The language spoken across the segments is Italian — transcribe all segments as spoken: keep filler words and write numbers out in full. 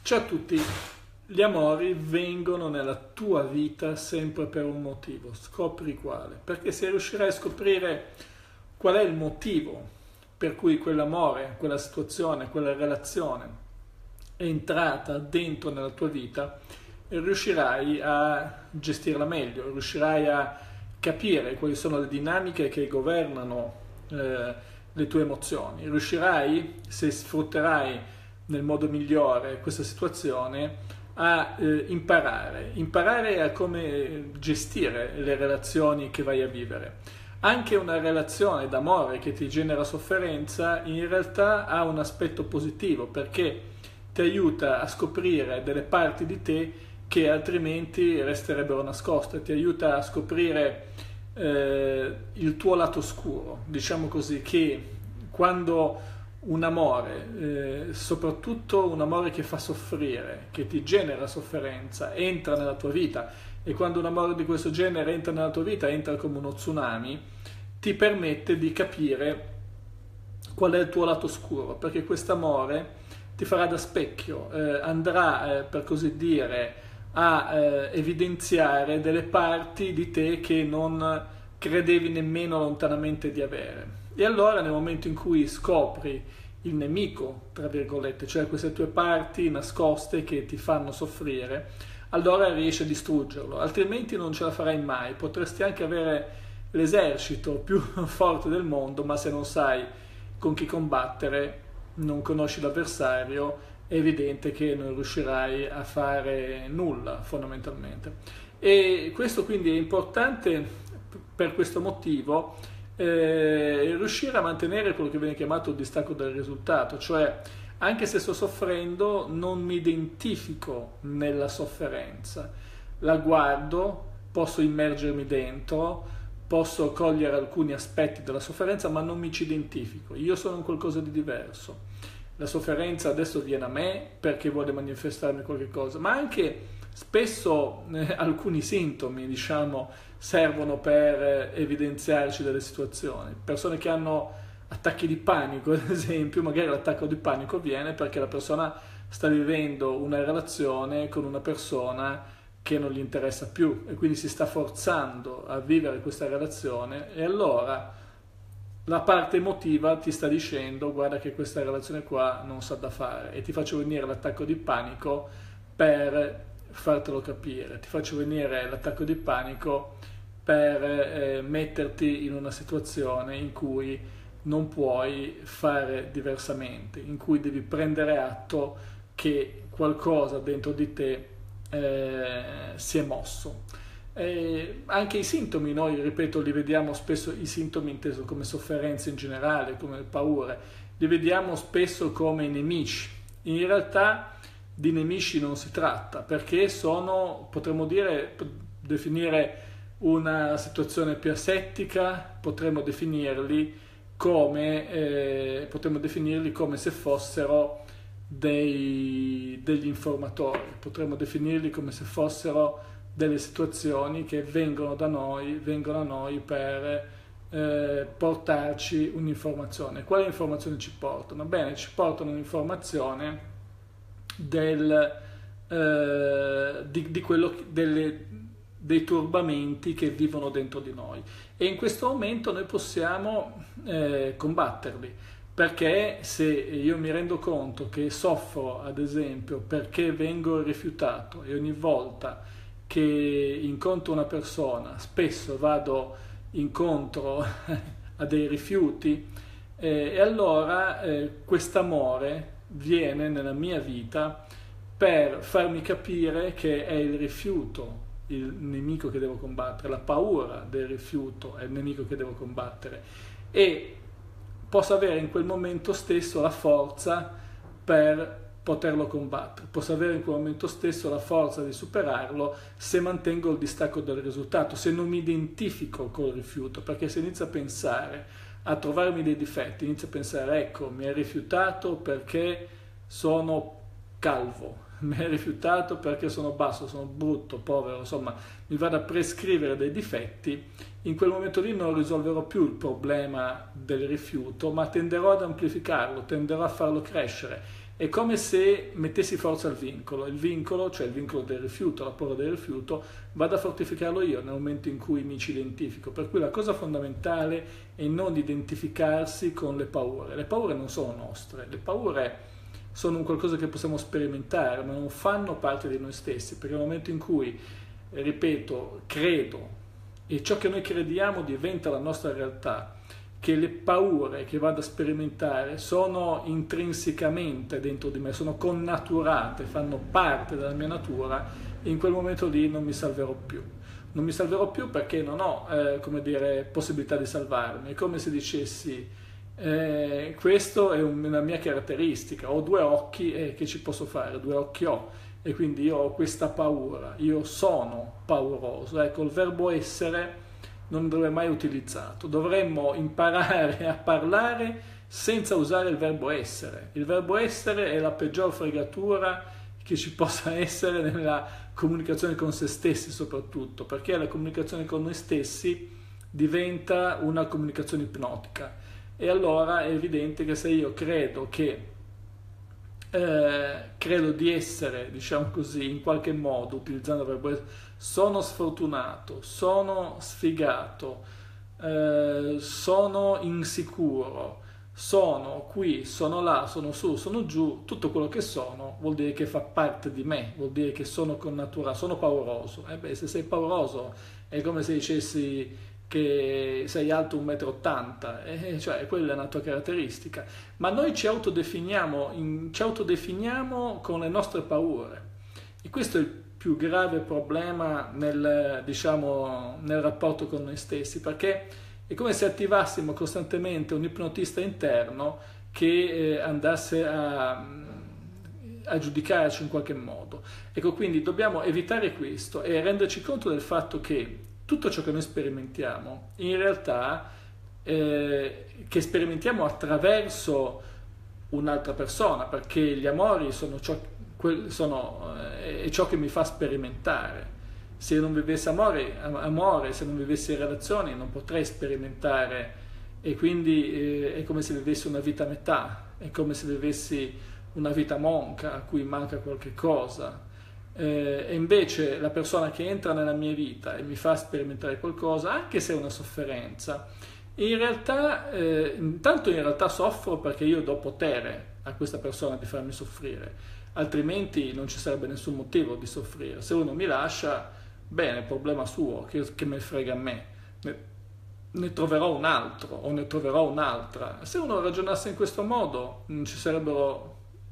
Ciao a tutti, gli amori vengono nella tua vita sempre per un motivo, scopri quale, perché se riuscirai a scoprire qual è il motivo per cui quell'amore, quella situazione, quella relazione è entrata dentro nella tua vita, riuscirai a gestirla meglio, riuscirai a capire quali sono le dinamiche che governano eh, le tue emozioni, riuscirai, se sfrutterai nel modo migliore questa situazione, a eh, imparare, imparare a come gestire le relazioni che vai a vivere. Anche una relazione d'amore che ti genera sofferenza in realtà ha un aspetto positivo, perché ti aiuta a scoprire delle parti di te che altrimenti resterebbero nascoste, ti aiuta a scoprire eh, il tuo lato oscuro, diciamo così, che quando un amore, eh, soprattutto un amore che fa soffrire, che ti genera sofferenza, entra nella tua vita, e quando un amore di questo genere entra nella tua vita, entra come uno tsunami, ti permette di capire qual è il tuo lato oscuro, perché quest'amore ti farà da specchio, eh, andrà, eh, per così dire, a eh, evidenziare delle parti di te che non credevi nemmeno lontanamente di avere. E allora nel momento in cui scopri il nemico, tra virgolette, cioè queste tue parti nascoste che ti fanno soffrire, allora riesci a distruggerlo, altrimenti non ce la farai mai. Potresti anche avere l'esercito più forte del mondo, ma se non sai con chi combattere, non conosci l'avversario, è evidente che non riuscirai a fare nulla fondamentalmente. E questo quindi è importante per questo motivo. Eh, riuscire a mantenere quello che viene chiamato il distacco dal risultato, cioè anche se sto soffrendo non mi identifico nella sofferenza, la guardo, posso immergermi dentro, posso cogliere alcuni aspetti della sofferenza, ma non mi ci identifico, io sono un qualcosa di diverso. La sofferenza adesso viene a me perché vuole manifestarmi qualche cosa, ma anche spesso eh, alcuni sintomi, diciamo, servono per eh, evidenziarci delle situazioni. Persone che hanno attacchi di panico, ad esempio, magari l'attacco di panico avviene perché la persona sta vivendo una relazione con una persona che non gli interessa più e quindi si sta forzando a vivere questa relazione, e allora la parte emotiva ti sta dicendo: guarda che questa relazione qua non sa da fare, e ti faccio venire l'attacco di panico per fartelo capire, ti faccio venire l'attacco di panico per eh, metterti in una situazione in cui non puoi fare diversamente, in cui devi prendere atto che qualcosa dentro di te eh, si è mosso. E anche i sintomi, noi, ripeto, li vediamo spesso, i sintomi inteso come sofferenze in generale, come paure, li vediamo spesso come nemici. In realtà di nemici non si tratta, perché sono, potremmo dire, definire una situazione più asettica, potremmo definirli come, eh, potremmo definirli come se fossero dei, degli informatori, potremmo definirli come se fossero delle situazioni che vengono da noi, vengono a noi per eh, portarci un'informazione. Quale informazione ci portano? Bene, ci portano un'informazione del, eh, di, di quello, delle, dei turbamenti che vivono dentro di noi, e in questo momento noi possiamo eh, combatterli, perché se io mi rendo conto che soffro, ad esempio, perché vengo rifiutato, e ogni volta che incontro una persona spesso vado incontro a dei rifiuti, eh, e allora eh, quest'amore viene nella mia vita per farmi capire che è il rifiuto il nemico che devo combattere, la paura del rifiuto è il nemico che devo combattere, e posso avere in quel momento stesso la forza per poterlo combattere, posso avere in quel momento stesso la forza di superarlo se mantengo il distacco dal risultato, se non mi identifico col rifiuto, perché se inizio a pensare, a trovarmi dei difetti, inizio a pensare: ecco, mi hai rifiutato perché sono calvo, mi hai rifiutato perché sono basso, sono brutto, povero, insomma mi vado a prescrivere dei difetti, in quel momento lì non risolverò più il problema del rifiuto, ma tenderò ad amplificarlo, tenderò a farlo crescere, È come se mettessi forza al vincolo, il vincolo, cioè il vincolo del rifiuto, la paura del rifiuto, vado a fortificarlo io nel momento in cui mi ci identifico. Per cui la cosa fondamentale è non identificarsi con le paure. Le paure non sono nostre, le paure sono un qualcosa che possiamo sperimentare, ma non fanno parte di noi stessi, perché nel momento in cui, ripeto, credo, e ciò che noi crediamo diventa la nostra realtà, che le paure che vado a sperimentare sono intrinsecamente dentro di me, sono connaturate, fanno parte della mia natura, e in quel momento lì non mi salverò più. Non mi salverò più perché non ho, eh, come dire, possibilità di salvarmi. È come se dicessi, eh, questo è una mia caratteristica, ho due occhi e eh, che ci posso fare? Due occhi ho, e quindi io ho questa paura, io sono pauroso. Ecco, il verbo essere non andrebbe mai utilizzato. Dovremmo imparare a parlare senza usare il verbo essere. Il verbo essere è la peggior fregatura che ci possa essere nella comunicazione con se stessi, soprattutto perché la comunicazione con noi stessi diventa una comunicazione ipnotica, e allora è evidente che se io credo che eh, credo di essere, diciamo così, in qualche modo, utilizzando il verbo essere, sono sfortunato, sono sfigato, eh, sono insicuro, sono qui, sono là, sono su, sono giù, tutto quello che sono vuol dire che fa parte di me, vuol dire che sono connaturato, sono pauroso. E beh, se sei pauroso è come se dicessi che sei alto un metro e ottanta, eh, cioè quella è una tua caratteristica. Ma noi ci autodefiniamo, in, ci autodefiniamo con le nostre paure, e questo è il più grave problema nel, diciamo, nel rapporto con noi stessi, perché è come se attivassimo costantemente un ipnotista interno che eh, andasse a, a giudicarci in qualche modo. Ecco, quindi dobbiamo evitare questo e renderci conto del fatto che tutto ciò che noi sperimentiamo, in realtà, eh, che sperimentiamo attraverso un'altra persona, perché gli amori sono ciò, sono, eh, è ciò che mi fa sperimentare. Se non vivessi amore, amore, se non vivessi relazioni, non potrei sperimentare, e quindi eh, è come se vivessi una vita a metà, è come se vivessi una vita monca a cui manca qualche cosa. Eh, e invece la persona che entra nella mia vita e mi fa sperimentare qualcosa, anche se è una sofferenza, in realtà, eh, intanto in realtà soffro perché io do potere a questa persona di farmi soffrire, altrimenti non ci sarebbe nessun motivo di soffrire. Se uno mi lascia, bene, problema suo, che, che me frega a me, ne, ne troverò un altro o ne troverò un'altra. Se uno ragionasse in questo modo non ci sarebbero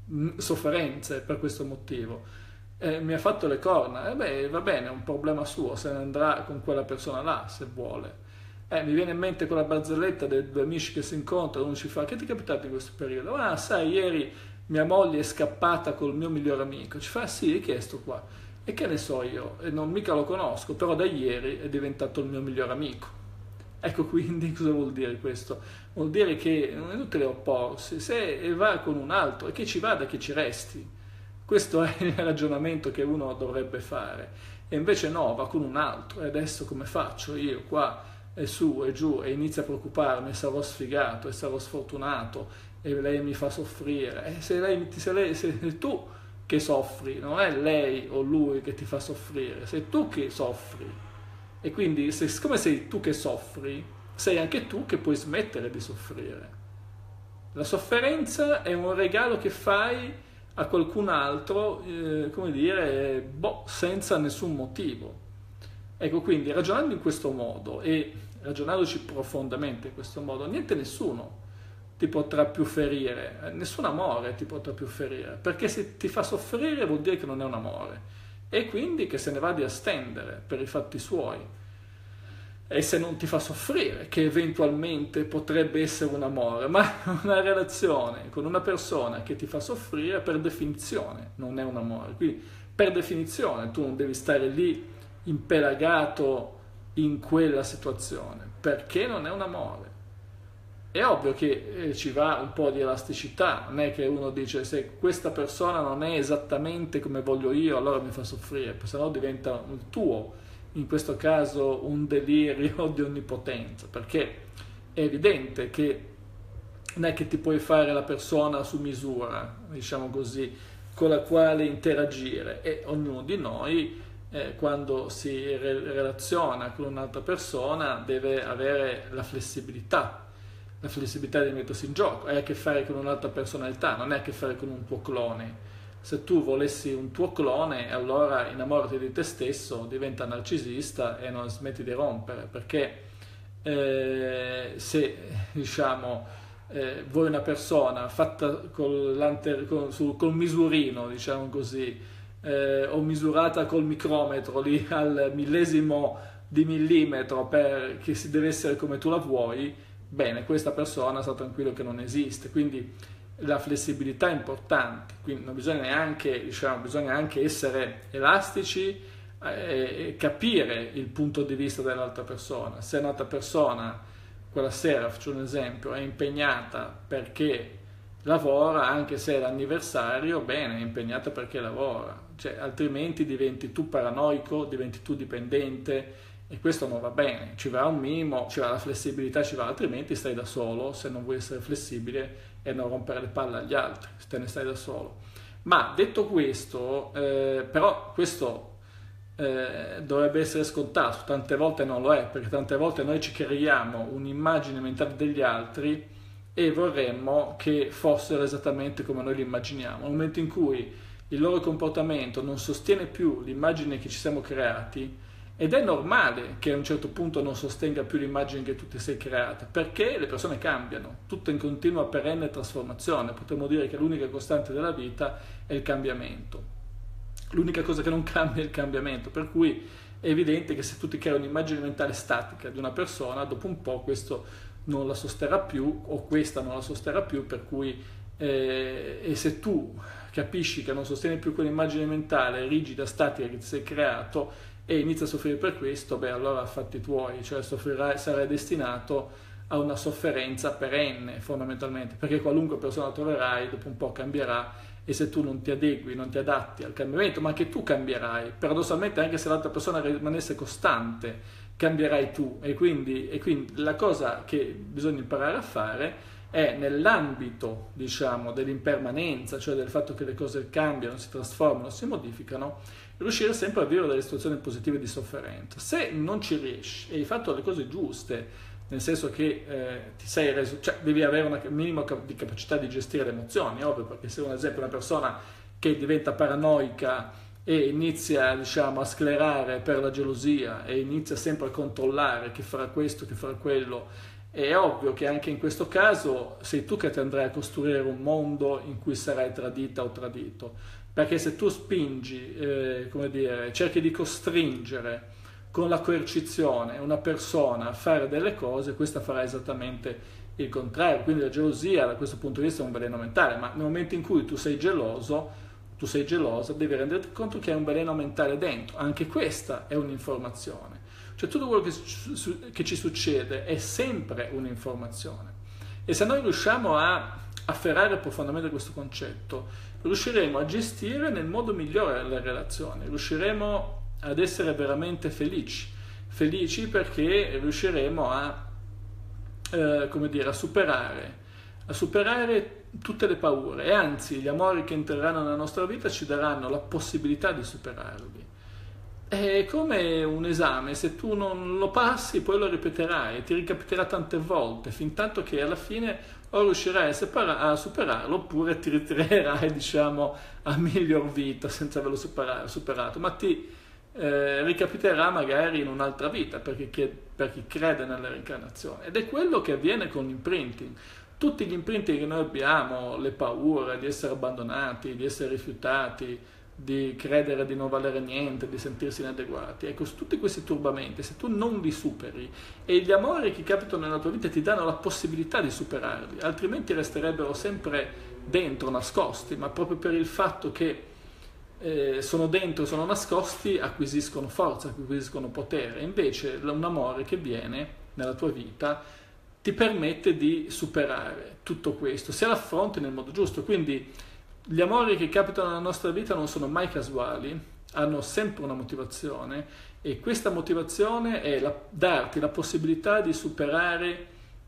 sofferenze per questo motivo. Eh, mi ha fatto le corna, e beh, va bene, è un problema suo, se ne andrà con quella persona là, se vuole. Eh, mi viene in mente quella barzelletta dei due amici che si incontrano, uno ci fa: che ti è capitato in questo periodo? Ah, sai, ieri mia moglie è scappata col mio migliore amico. Ci fa: sì, chi è sto qua? E che ne so io? E non mica lo conosco, però da ieri è diventato il mio migliore amico. Ecco, quindi cosa vuol dire questo? Vuol dire che non è inutile opporsi, se va con un altro, e che ci vada, che ci resti. Questo è il ragionamento che uno dovrebbe fare, e invece no, va con un altro. E adesso come faccio io qua e su e giù, e inizio a preoccuparmi, sarò sfigato e sarò sfortunato e lei mi fa soffrire. E se lei, se lei se sei tu che soffri, non è lei o lui che ti fa soffrire, sei tu che soffri. E quindi se, siccome sei tu che soffri, sei anche tu che puoi smettere di soffrire. La sofferenza è un regalo che fai a qualcun altro, eh, come dire, boh, senza nessun motivo. Ecco, quindi ragionando in questo modo e ragionandoci profondamente in questo modo, niente, nessuno ti potrà più ferire, nessun amore ti potrà più ferire, perché se ti fa soffrire vuol dire che non è un amore, e quindi che se ne va di a stendere per i fatti suoi. E se non ti fa soffrire, che eventualmente potrebbe essere un amore, ma una relazione con una persona che ti fa soffrire per definizione non è un amore. Quindi per definizione tu non devi stare lì impelagato in quella situazione, perché non è un amore. È ovvio che ci va un po' di elasticità, non è che uno dice: se questa persona non è esattamente come voglio io, allora mi fa soffrire, se no diventa il tuo, in questo caso un delirio di onnipotenza, perché è evidente che non è che ti puoi fare la persona su misura, diciamo così, con la quale interagire, e ognuno di noi eh, quando si re- relaziona con un'altra persona deve avere la flessibilità, la flessibilità di mettersi in gioco, hai a che fare con un'altra personalità, non hai a che fare con un tuo clone. Se tu volessi un tuo clone, allora innamorati di te stesso, diventa narcisista e non smetti di rompere, perché eh, se diciamo eh, vuoi una persona fatta col, con, sul, col misurino, diciamo così, eh, o misurata col micrometro lì al millesimo di millimetro, per, che si deve essere come tu la vuoi, bene, questa persona sta tranquillo che non esiste. Quindi la flessibilità è importante, quindi non bisogna neanche, diciamo, bisogna anche essere elastici e capire il punto di vista dell'altra persona. Se un'altra persona quella sera, faccio un esempio, è impegnata perché lavora, anche se è l'anniversario, bene, è impegnata perché lavora, cioè, altrimenti diventi tu paranoico, diventi tu dipendente, e questo non va bene. Ci va un minimo, ci va la flessibilità, ci va, altrimenti stai da solo se non vuoi essere flessibile e non rompere le palle agli altri, se te ne stai da solo. Ma detto questo, eh, però questo eh, dovrebbe essere scontato, tante volte non lo è, perché tante volte noi ci creiamo un'immagine mentale degli altri e vorremmo che fossero esattamente come noi li immaginiamo. Nel momento in cui il loro comportamento non sostiene più l'immagine che ci siamo creati, ed è normale che a un certo punto non sostenga più l'immagine che tu ti sei creata, perché le persone cambiano, tutto in continua perenne trasformazione. Potremmo dire che l'unica costante della vita è il cambiamento. L'unica cosa che non cambia è il cambiamento, per cui è evidente che se tu ti crei un'immagine mentale statica di una persona, dopo un po' questo non la sosterrà più, o questa non la sosterrà più, per cui eh, e se tu capisci che non sostieni più quell'immagine mentale rigida, statica che ti sei creato, e inizia a soffrire per questo, beh, allora fatti tuoi, cioè soffrirai, sarai destinato a una sofferenza perenne fondamentalmente, perché qualunque persona troverai dopo un po' cambierà, e se tu non ti adegui, non ti adatti al cambiamento, ma anche tu cambierai, paradossalmente anche se l'altra persona rimanesse costante, cambierai tu, e quindi, e quindi la cosa che bisogna imparare a fare è, nell'ambito, diciamo, dell'impermanenza, cioè del fatto che le cose cambiano, si trasformano, si modificano, riuscire sempre a vivere delle situazioni positive di sofferenza. Se non ci riesci e hai fatto le cose giuste, nel senso che eh, ti sei reso, cioè devi avere un minimo di capacità di gestire le emozioni, ovvio, perché se un esempio una persona che diventa paranoica e inizia, diciamo, a sclerare per la gelosia e inizia sempre a controllare chi farà questo, chi farà quello, è ovvio che anche in questo caso sei tu che ti andrai a costruire un mondo in cui sarai tradita o tradito, perché se tu spingi, eh, come dire, cerchi di costringere con la coercizione una persona a fare delle cose, questa farà esattamente il contrario. Quindi la gelosia da questo punto di vista è un veleno mentale, ma nel momento in cui tu sei geloso, tu sei gelosa, devi renderti conto che hai un veleno mentale dentro. Anche questa è un'informazione. Cioè tutto quello che, che ci succede è sempre un'informazione. E se noi riusciamo a afferrare profondamente questo concetto, riusciremo a gestire nel modo migliore le relazioni, riusciremo ad essere veramente felici, felici perché riusciremo a, eh, come dire, a superare, a superare tutte le paure, e anzi gli amori che entreranno nella nostra vita ci daranno la possibilità di superarli. È come un esame, se tu non lo passi poi lo ripeterai, ti ricapiterà tante volte, fin tanto che alla fine o riuscirai a, separa- a superarlo, oppure ti ritirerai, diciamo, a miglior vita senza averlo supera- superato, ma ti eh, ricapiterà magari in un'altra vita, perché chi, per chi crede nella reincarnazione. Ed è quello che avviene con l'imprinting. Tutti gli imprinting che noi abbiamo, le paure di essere abbandonati, di essere rifiutati, di credere di non valere niente, di sentirsi inadeguati, ecco, tutti questi turbamenti, se tu non li superi, e gli amori che capitano nella tua vita ti danno la possibilità di superarli, altrimenti resterebbero sempre dentro, nascosti, ma proprio per il fatto che eh, sono dentro, sono nascosti, acquisiscono forza, acquisiscono potere. Invece un amore che viene nella tua vita ti permette di superare tutto questo, se l'affronti nel modo giusto. Quindi gli amori che capitano nella nostra vita non sono mai casuali, hanno sempre una motivazione, e questa motivazione è la, darti la possibilità di superare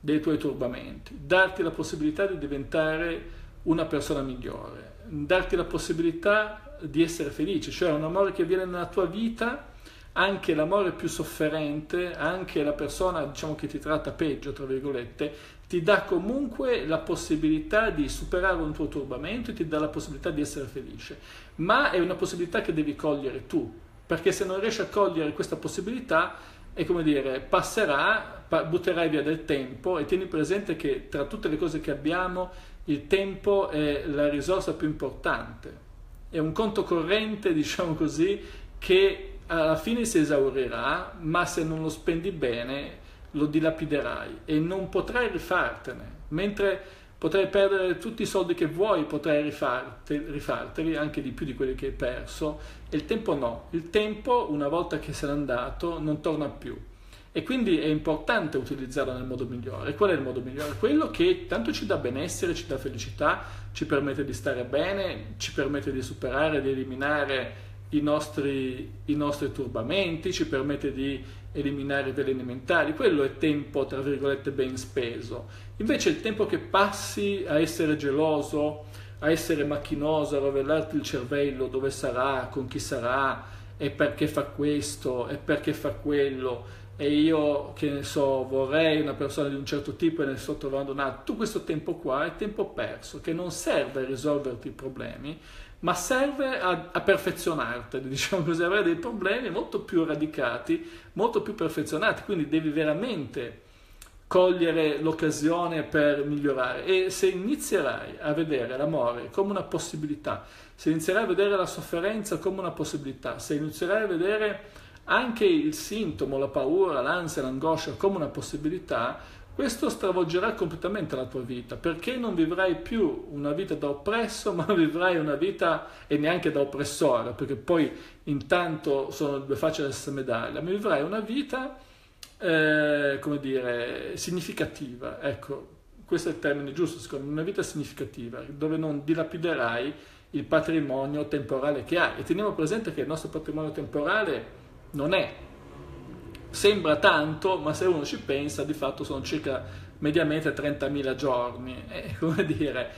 dei tuoi turbamenti, darti la possibilità di diventare una persona migliore, darti la possibilità di essere felice, cioè un amore che viene nella tua vita, anche l'amore più sofferente, anche la persona, diciamo, che ti tratta peggio, tra virgolette, ti dà comunque la possibilità di superare un tuo turbamento e ti dà la possibilità di essere felice, ma è una possibilità che devi cogliere tu, perché se non riesci a cogliere questa possibilità, è come dire, passerà, butterai via del tempo, e tieni presente che tra tutte le cose che abbiamo il tempo è la risorsa più importante, è un conto corrente, diciamo così, che alla fine si esaurirà, ma se non lo spendi bene lo dilapiderai e non potrai rifartene, mentre potrai perdere tutti i soldi che vuoi, potrai rifarteli, rifarteli anche di più di quelli che hai perso, e il tempo no, il tempo una volta che se n'è andato non torna più, e quindi è importante utilizzarlo nel modo migliore. Qual è il modo migliore? Quello che tanto ci dà benessere, ci dà felicità, ci permette di stare bene, ci permette di superare, di eliminare I nostri, i nostri turbamenti, ci permette di eliminare i veleni mentali. Quello è tempo, tra virgolette, ben speso. Invece il tempo che passi a essere geloso, a essere macchinoso, a rovellarti il cervello, dove sarà, con chi sarà, e perché fa questo, e perché fa quello, e io, che ne so, vorrei una persona di un certo tipo e ne sto trovando un'altra. Tutto questo tempo qua è tempo perso, che non serve a risolverti i problemi, ma serve a, a perfezionarti, diciamo così, avere dei problemi molto più radicati, molto più perfezionati, quindi devi veramente cogliere l'occasione per migliorare. E se inizierai a vedere l'amore come una possibilità, se inizierai a vedere la sofferenza come una possibilità, se inizierai a vedere anche il sintomo, la paura, l'ansia, l'angoscia come una possibilità, questo stravolgerà completamente la tua vita, perché non vivrai più una vita da oppresso, ma vivrai una vita, e neanche da oppressore, perché poi intanto sono due facce della stessa medaglia, ma vivrai una vita, eh, come dire, significativa. Ecco, questo è il termine giusto, secondo me, una vita significativa, dove non dilapiderai il patrimonio temporale che hai. E teniamo presente che il nostro patrimonio temporale non è, sembra tanto, ma se uno ci pensa, di fatto sono circa mediamente trentamila giorni, eh, come dire,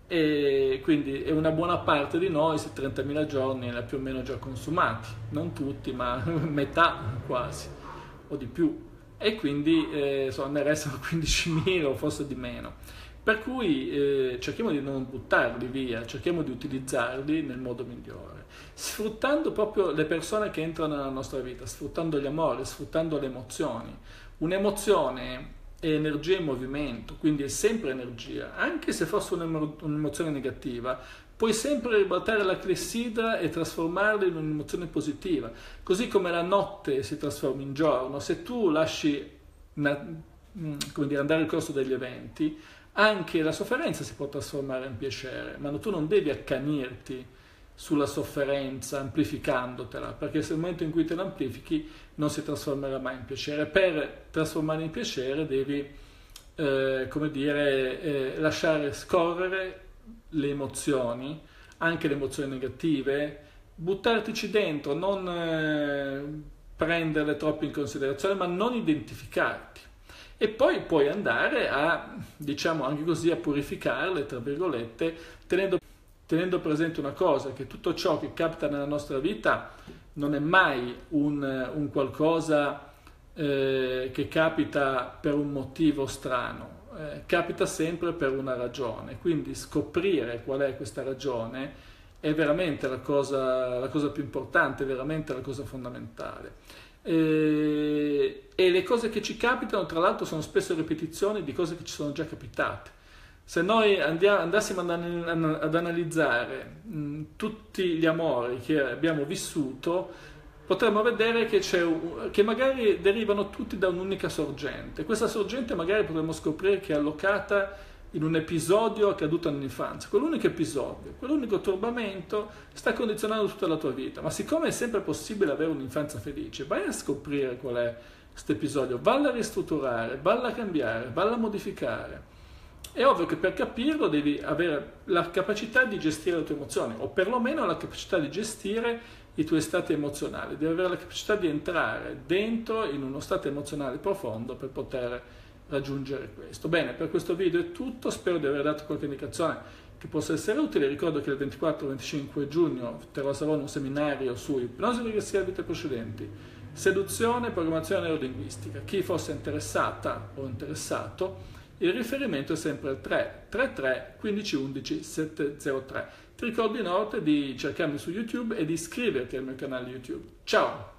e quindi è una buona parte di noi, se trentamila giorni li ha più o meno già consumati, non tutti, ma metà quasi, o di più, e quindi eh, insomma, ne restano quindicimila o forse di meno. Per cui eh, cerchiamo di non buttarli via, cerchiamo di utilizzarli nel modo migliore, sfruttando proprio le persone che entrano nella nostra vita, sfruttando gli amori, sfruttando le emozioni. Un'emozione è energia in movimento, quindi è sempre energia, anche se fosse un'emozione negativa, puoi sempre ribaltare la clessidra e trasformarla in un'emozione positiva, così come la notte si trasforma in giorno. Se tu lasci una, come dire, andare il corso degli eventi, anche la sofferenza si può trasformare in piacere, ma tu non devi accanirti sulla sofferenza amplificandotela, perché se nel momento in cui te l'amplifichi non si trasformerà mai in piacere. Per trasformare in piacere devi, eh, come dire, eh, lasciare scorrere le emozioni, anche le emozioni negative, buttartici dentro, non eh, prenderle troppo in considerazione, ma non identificarti. E poi puoi andare a, diciamo anche così, a purificarle, tra virgolette, tenendo, tenendo presente una cosa, che tutto ciò che capita nella nostra vita non è mai un, un qualcosa eh, che capita per un motivo strano, eh, capita sempre per una ragione, quindi scoprire qual è questa ragione è veramente la cosa, la cosa più importante, è veramente la cosa fondamentale. E, e le cose che ci capitano, tra l'altro, sono spesso ripetizioni di cose che ci sono già capitate. Se noi andiamo, andassimo ad, ad analizzare mh, tutti gli amori che abbiamo vissuto, potremmo vedere che, c'è un, che magari derivano tutti da un'unica sorgente. Questa sorgente magari potremmo scoprire che è allocata in un episodio accaduto nell'infanzia. Quell'unico episodio, quell'unico turbamento sta condizionando tutta la tua vita. Ma siccome è sempre possibile avere un'infanzia felice, vai a scoprire qual è questo episodio, valla a ristrutturare, valla a cambiare, valla a modificare. È ovvio che per capirlo devi avere la capacità di gestire le tue emozioni, o perlomeno la capacità di gestire i tuoi stati emozionali. Devi avere la capacità di entrare dentro in uno stato emozionale profondo per poter raggiungere questo. Bene, per questo video è tutto, spero di aver dato qualche indicazione che possa essere utile. Ricordo che il ventiquattro venticinque giugno terrò sarò un seminario su ipnosi regressiva a vite precedenti, seduzione e programmazione neurolinguistica. Chi fosse interessata o interessato, il riferimento è sempre il tre tre tre quindici undici settecenttre. Ti ricordo inoltre di cercarmi su YouTube e di iscriverti al mio canale YouTube. Ciao!